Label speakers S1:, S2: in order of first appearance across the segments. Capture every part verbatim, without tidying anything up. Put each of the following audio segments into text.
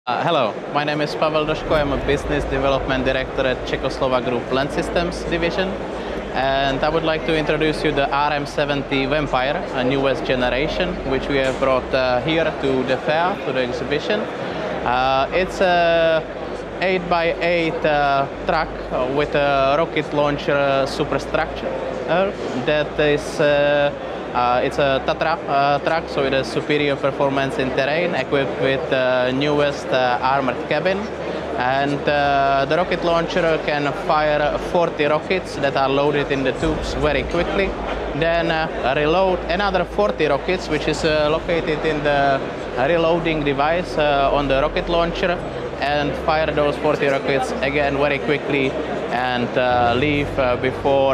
S1: Uh, hello, my name is Pavel Doško. I'm a business development director at Czechoslovak Group Land Systems division, and I would like to introduce you the R M seventy Vampire, a newest generation, which we have brought uh, here to DEFEA, to the exhibition. Uh, it's a eight by eight uh, truck with a rocket launcher superstructure uh, that is uh, Uh, it's a Tatra uh, truck, so it has superior performance in terrain, equipped with the uh, newest uh, armored cabin. And uh, the rocket launcher can fire forty rockets that are loaded in the tubes very quickly. Then uh, reload another forty rockets, which is uh, located in the reloading device uh, on the rocket launcher, and fire those forty rockets again very quickly and uh, leave uh, before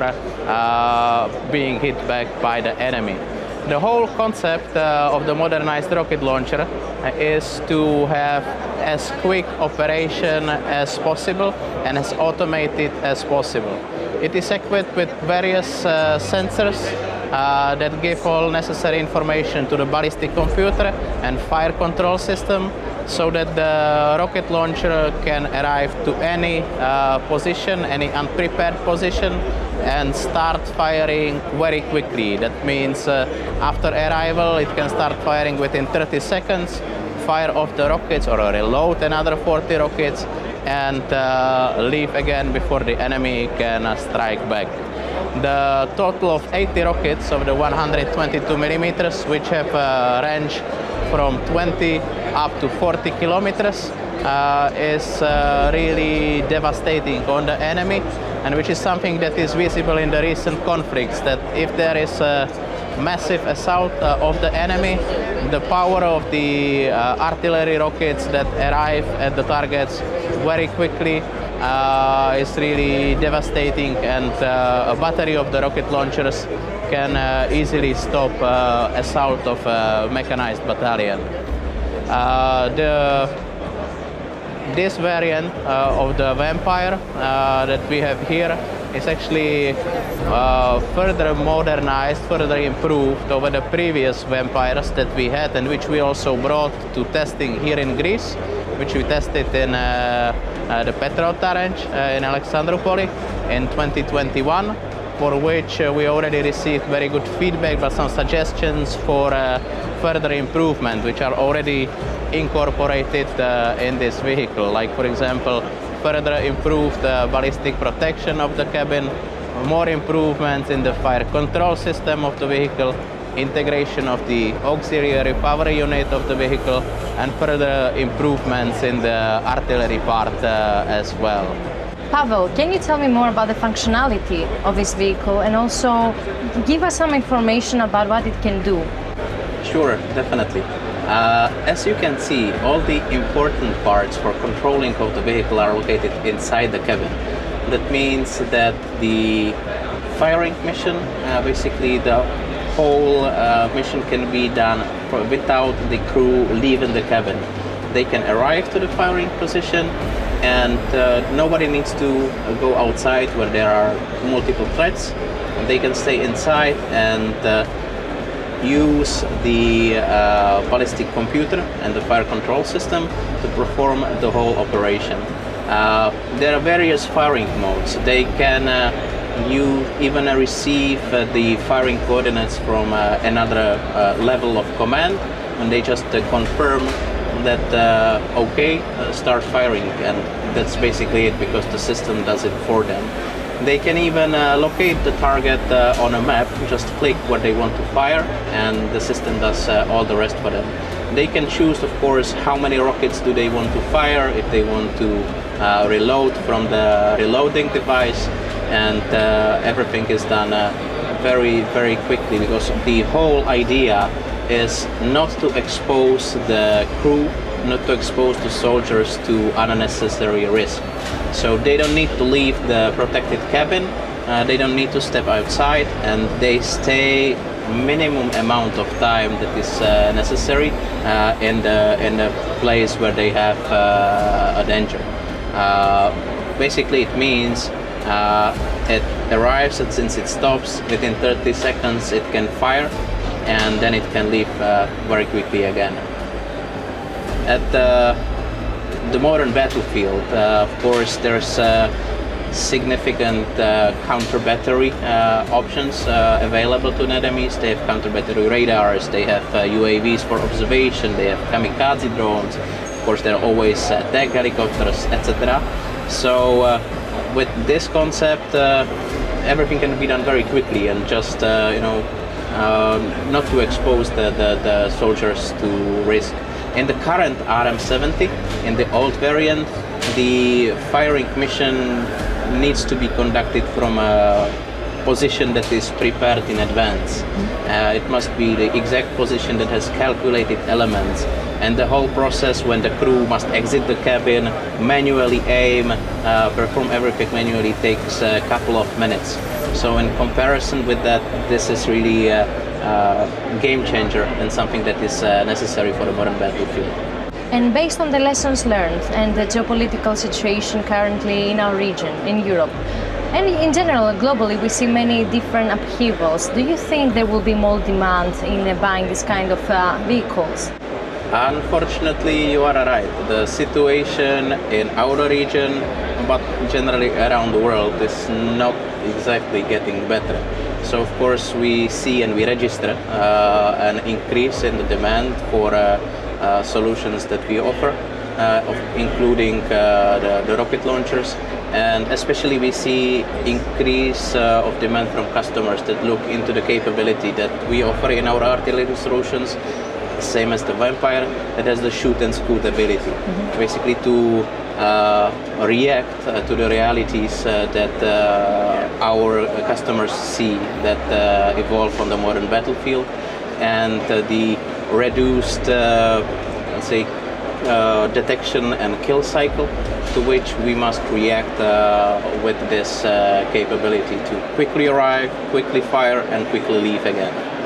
S1: uh, being hit back by the enemy. The whole concept uh, of the modernized rocket launcher is to have as quick operation as possible and as automated as possible. It is equipped with various uh, sensors uh, that give all necessary information to the ballistic computer and fire control system, so that the rocket launcher can arrive to any uh, position, any unprepared position, and start firing very quickly. That means uh, after arrival it can start firing within thirty seconds, fire off the rockets or reload another forty rockets, and uh, leave again before the enemy can uh, strike back. The total of eighty rockets of the one hundred twenty-two millimeters, which have a range from twenty up to forty kilometers, uh, is uh, really devastating on the enemy, and which is something that is visible in the recent conflicts, that if there is a massive assault uh, of the enemy, the power of the uh, artillery rockets that arrive at the targets very quickly uh, is really devastating, and uh, a battery of the rocket launchers can uh, easily stop uh, assault of a mechanized battalion. Uh, the, this variant uh, of the Vampire uh, that we have here is actually uh, further modernized, further improved over the previous Vampires that we had, and which we also brought to testing here in Greece, which we tested in uh, uh, the Petrota range uh, in Alexandroupoli in twenty twenty-one. For which uh, we already received very good feedback, but some suggestions for uh, further improvement, which are already incorporated uh, in this vehicle. Like, for example, further improved uh, ballistic protection of the cabin, more improvements in the fire control system of the vehicle, integration of the auxiliary power unit of the vehicle, and further improvements in the artillery part uh, as well.
S2: Pavel, can you tell me more about the functionality of this vehicle, and also give us some information about what it can do?
S1: Sure, definitely. Uh, as you can see, all the important parts for controlling of the vehicle are located inside the cabin. That means that the firing mission, uh, basically the whole uh, mission can be done for, without the crew leaving the cabin. They can arrive to the firing position, and uh, nobody needs to go outside where there are multiple threats. They can stay inside and uh, use the uh, ballistic computer and the fire control system to perform the whole operation. Uh, there are various firing modes. They can uh, you even uh, receive uh, the firing coordinates from uh, another uh, level of command, and they just uh, confirm that uh, okay, uh, start firing, and that's basically it, because the system does it for them. They can even uh, locate the target uh, on a map, just click what they want to fire, and the system does uh, all the rest for them. They can choose, of course, how many rockets do they want to fire, if they want to uh, reload from the reloading device, and uh, everything is done uh, very, very quickly, because the whole idea is not to expose the crew, not to expose the soldiers to unnecessary risk. So they don't need to leave the protected cabin, uh, they don't need to step outside, and they stay minimum amount of time that is uh, necessary uh, in the in the place where they have uh, a danger. Uh, basically, it means uh, it arrives, and since it stops within thirty seconds, it can fire, and then it can leave uh, very quickly again. At the the modern battlefield, uh, of course, there's uh, significant uh, counter battery uh, options uh, available to enemies. They have counter battery radars, they have uh, U A Vs for observation, they have kamikaze drones. Of course, there are always uh, attack helicopters, et cetera. So uh, with this concept, uh, everything can be done very quickly and just uh, you know uh, not to expose the, the, the soldiers to risk. In the current R M seventy, in the old variant, the firing mission needs to be conducted from a position that is prepared in advance. Uh, it must be the exact position that has calculated elements, and the whole process when the crew must exit the cabin, manually aim, uh, perform everything manually takes a couple of minutes. So in comparison with that, this is really a, a game changer and something that is uh, necessary for the modern battlefield.
S2: And based on the lessons learned and the geopolitical situation currently in our region, in Europe, and in general, globally, we see many different upheavals. Do you think there will be more demand in uh, buying this kind of uh, vehicles?
S1: Unfortunately, you are right. The situation in our region, but generally around the world, is not exactly getting better. So of course we see and we register uh, an increase in the demand for uh, uh, solutions that we offer, uh, of including uh, the, the rocket launchers, and especially we see increase uh, of demand from customers that look into the capability that we offer in our artillery solutions, same as the Vampire, that has the shoot and scoot ability, mm-hmm. basically to uh, react uh, to the realities uh, that uh, our customers see that uh, evolve from the modern battlefield, and uh, the reduced, uh, let's say, uh, detection and kill cycle, to which we must react uh, with this uh, capability to quickly arrive, quickly fire, and quickly leave again.